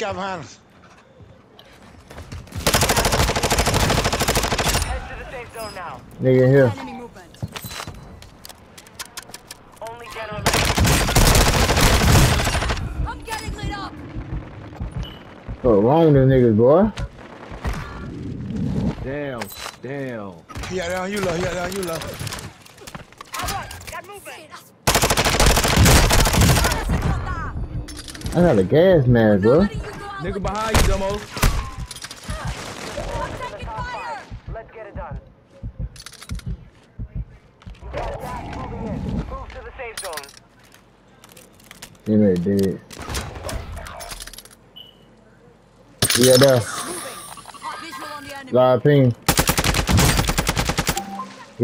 guy behind us. Head to the safe zone now. Nigga here. Enemy movement. Only general. I'm getting lit up. What's wrong with them niggas, boy? Damn. Damn. He got down you, low. He got down you, low. Got movement. I got a gas mask, bro. Nigga behind you, Dumbo. I'm taking fire. Let's get it done. You got gas moving in. Move to the safe zone. Teammate dead. Yeah, there. Moving. Hot visual on the enemy. Live ping.